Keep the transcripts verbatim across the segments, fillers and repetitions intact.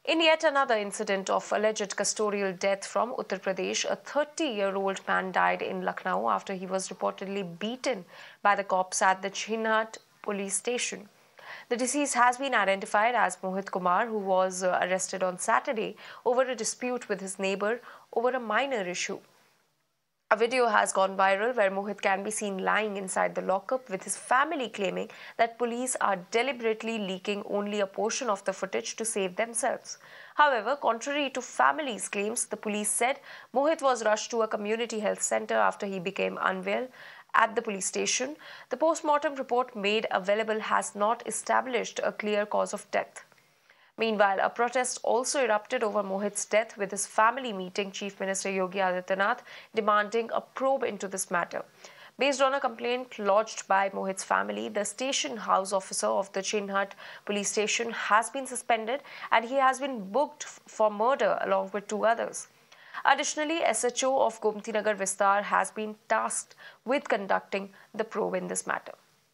In yet another incident of alleged custodial death from Uttar Pradesh, a thirty-year-old man died in Lucknow after he was reportedly beaten by the cops at the Chinhat police station. The deceased has been identified as Mohit Kumar, who was uh, arrested on Saturday over a dispute with his neighbor over a minor issue. A video has gone viral where Mohit can be seen lying inside the lockup, with his family claiming that police are deliberately leaking only a portion of the footage to save themselves. However, contrary to family's claims, the police said Mohit was rushed to a community health center after he became unwell at the police station. The post-mortem report made available has not established a clear cause of death. Meanwhile, a protest also erupted over Mohit's death, with his family meeting Chief Minister Yogi Adityanath demanding a probe into this matter. Based on a complaint lodged by Mohit's family, the station house officer of the Chinhat police station has been suspended and he has been booked for murder along with two others. Additionally, S H O of Gomti Nagar Vistar has been tasked with conducting the probe in this matter.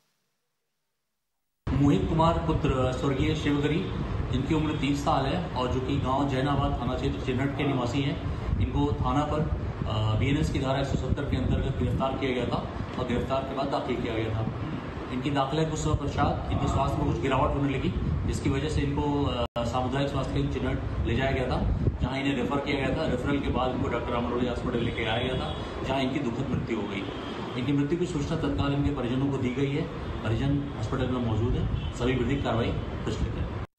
Mohit Kumar पुत्र स्वर्गीय शिवगरी, जिनकी उम्र तीस साल है और जो कि गांव जैनाबाद थाना क्षेत्र चिन्हट के निवासी हैं, इनको थाना पर बीएनएस की धारा एक सौ सत्तर के अंतर्गत गिरफ्तार किया गया था और गिरफ्तार के बाद दाखिल किया गया था। इनकी दाखिले कुछ समय पश्चात इनके स्वास्थ्य में कुछ गिरावट होने लगी, जिसकी वजह से इनको सामुदायिक स्वास्थ्य केंद्र चिन्हट ले जाया गया था, जहां इन्हें रेफर किया गया था। रेफरल के बाद इनको डॉक्टर अमरोली हॉस्पिटल लेके आया गया था, जहां इनकी दुखद मृत्यु हो गई। इनकी मृत्यु की सूचना तत्काल इनके परिजनों को दी गई है। परिजन हॉस्पिटल में मौजूद है, सभी विधिक कार्रवाई प्रचलित है।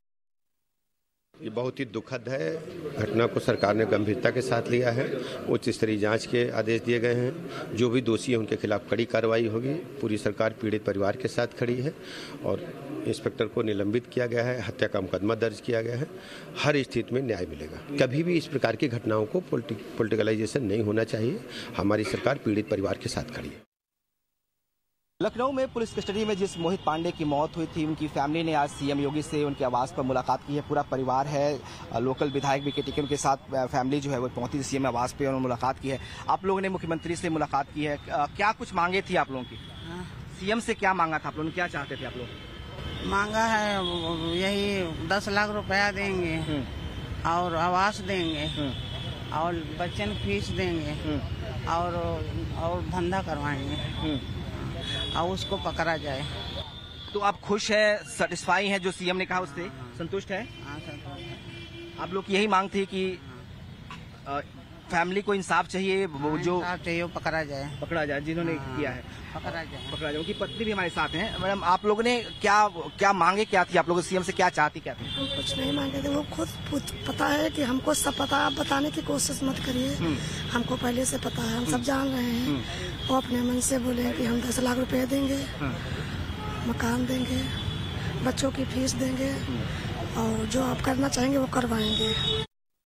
ये बहुत ही दुखद है। घटना को सरकार ने गंभीरता के साथ लिया है। उच्च स्तरीय जांच के आदेश दिए गए हैं। जो भी दोषी है उनके खिलाफ कड़ी कार्रवाई होगी। पूरी सरकार पीड़ित परिवार के साथ खड़ी है और इंस्पेक्टर को निलंबित किया गया है, हत्या का मुकदमा दर्ज किया गया है। हर स्थिति में न्याय मिलेगा। कभी भी इस प्रकार की घटनाओं को पॉलिटिकलाइजेशन नहीं होना चाहिए। हमारी सरकार पीड़ित परिवार के साथ खड़ी है। लखनऊ में पुलिस कस्टडी में जिस मोहित पांडे की मौत हुई थी, उनकी फैमिली ने आज सीएम योगी से उनके आवास पर मुलाकात की है। पूरा परिवार है, लोकल विधायक भी के टिकट उनके साथ फैमिली जो है वो पहुंची सीएम आवास पे और मुलाकात की है। आप लोगों ने मुख्यमंत्री से मुलाकात की है, क्या कुछ मांगे थी आप लोगों की? सीएम से क्या मांगा था आप लोगों ने, क्या चाहते थे आप लोग? मांगा है यही दस लाख रुपया देंगे और आवास देंगे और बच्चन फीस देंगे और और धंधा करवाएंगे और उसको पकड़ा जाए। तो आप खुश है, सेटिस्फाई हैं जो सीएम ने कहा उससे संतुष्ट है? हाँ, संतुष्ट। आप लोग की यही मांग थी कि आ, फैमिली को इंसाफ चाहिए, वो जो इंसाफ चाहिए वो पकड़ा जाए, पकड़ा जाए जिन्होंने हाँ, किया है, पकड़ा जाए पकड़ा जाए। उनकी पत्नी भी हमारे साथ हैं। मैडम, आप लोगों ने क्या क्या मांगे, क्या थी आप लोग सीएम से, क्या चाहती क्या थी? हम कुछ नहीं मांगे थे, वो खुद पता है कि हमको सब पता। आप बताने की कोशिश मत करिए, हमको पहले से पता है, हम सब जान रहे हैं। वो अपने मन से बोले कि हम दस लाख रुपए देंगे, मकान देंगे, बच्चों की फीस देंगे और जो आप करना चाहेंगे वो करवाएंगे।